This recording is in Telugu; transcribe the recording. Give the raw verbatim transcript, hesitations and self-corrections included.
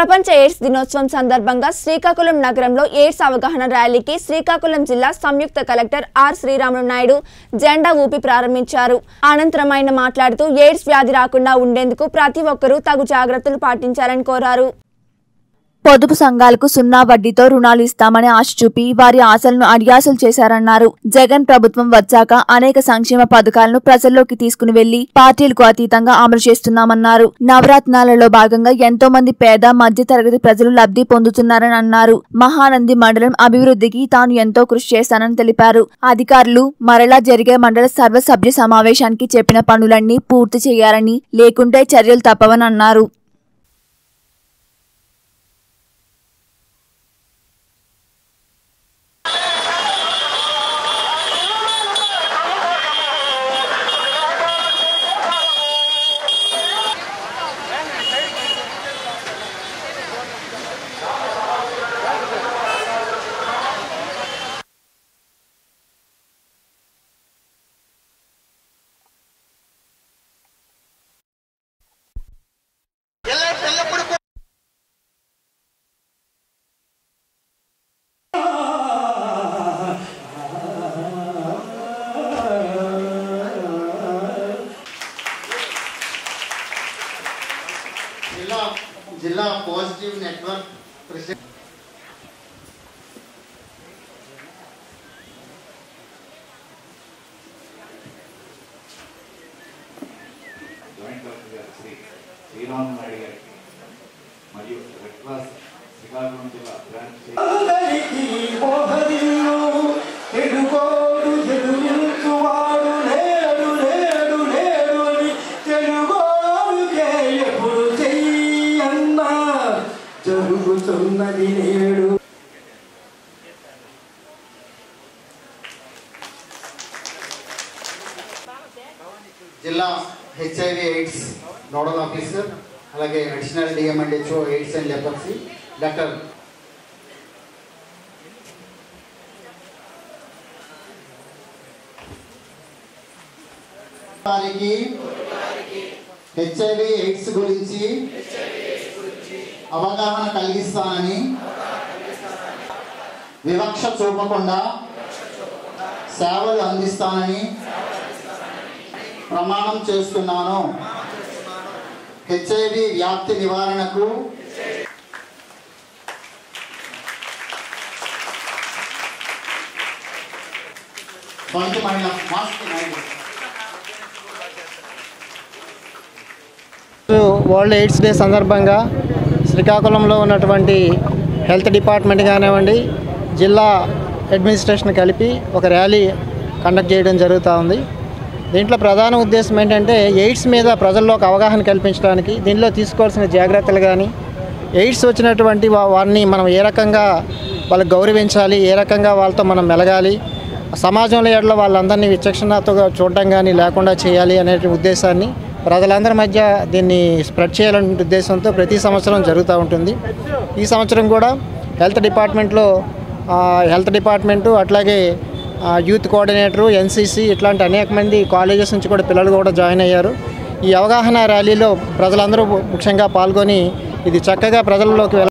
ప్రపంచ ఎయిడ్స్ దినోత్సవం సందర్భంగా శ్రీకాకుళం నగరంలో ఎయిడ్స్ అవగాహన ర్యాలీకి శ్రీకాకుళం జిల్లా సంయుక్త కలెక్టర్ ఆర్ శ్రీరాములు నాయుడు జెండా ఊపి ప్రారంభించారు. అనంతరం ఆయన మాట్లాడుతూ ఎయిడ్స్ వ్యాధి రాకుండా ఉండేందుకు ప్రతి ఒక్కరూ తగు జాగ్రత్తలు పాటించాలని కోరారు. పొదుపు సంఘాలకు సున్నా వడ్డీతో రుణాలు ఇస్తామని ఆశ చూపి వారి ఆశలను అడియాసలు చేశారన్నారు. జగన్ ప్రభుత్వం వచ్చాక అనేక సంక్షేమ పథకాలను ప్రజల్లోకి తీసుకుని వెళ్లి పార్టీలకు అతీతంగా అమలు చేస్తున్నామన్నారు. నవరత్నాలలో భాగంగా ఎంతో మంది పేద మధ్య తరగతి ప్రజలు లబ్ధి పొందుతున్నారని అన్నారు. మహానంది మండలం అభివృద్ధికి తాను ఎంతో కృషి చేశానని తెలిపారు. అధికారులు మరలా జరిగే మండల సర్వసభ్య సమావేశానికి చెప్పిన పనులన్నీ పూర్తి చేయాలని, లేకుంటే చర్యలు తప్పవని అన్నారు. जिला positive network president joint collector గారు శ్రీ శ్రీరాములు నాయుడు గారికి మరియు రెడ్ క్రాస్ శ్రీకాకుళం జిల్లా బ్రాంచ్ जिला హెచ్ఐవి ఎయిడ్స్ నోడల్ ఆఫీసర్ అలాగే additional DMHO AIDS and leprosy doctor వారికి హెచ్ఐవి ఎయిడ్స్ గురించి అవగాహన కలిగిస్తానని వివక్ష చూపకుండా సేవలు అందిస్తానని ప్రమాణం చేస్తున్నాను. హెచ్ఐవి వ్యాప్తి నివారణకు వరల్డ్ ఎయిడ్స్ డే సందర్భంగా శ్రీకాకుళంలో ఉన్నటువంటి హెల్త్ డిపార్ట్మెంట్ కానివ్వండి, జిల్లా అడ్మినిస్ట్రేషన్ కలిపి ఒక ర్యాలీ కండక్ట్ చేయడం జరుగుతూ ఉంది. దీంట్లో ప్రధాన ఉద్దేశం ఏంటంటే ఎయిడ్స్ మీద ప్రజల్లో ఒక అవగాహన కల్పించడానికి, దీనిలో తీసుకోవాల్సిన జాగ్రత్తలు కానీ, ఎయిడ్స్ వచ్చినటువంటి వారిని మనం ఏ రకంగా వాళ్ళకి గౌరవించాలి, ఏ రకంగా వాళ్ళతో మనం మెలగాలి, సమాజంలో ఏడలో వాళ్ళందరినీ విచక్షణతో చూడడం కానీ లేకుండా చేయాలి అనే ఉద్దేశాన్ని ప్రజలందరి మధ్య దీన్ని స్ప్రెడ్ చేయాలనే ఉద్దేశంతో ప్రతి సంవత్సరం జరుగుతూ ఉంటుంది. ఈ సంవత్సరం కూడా హెల్త్ డిపార్ట్మెంట్లో హెల్త్ డిపార్ట్మెంటు అట్లాగే యూత్ కోఆర్డినేటరు, ఎన్సీసీ ఇట్లాంటి అనేక మంది కాలేజెస్ నుంచి కూడా పిల్లలు కూడా జాయిన్ అయ్యారు. ఈ అవగాహన ర్యాలీలో ప్రజలందరూ ముఖ్యంగా పాల్గొని ఇది చక్కగా ప్రజల్లోకి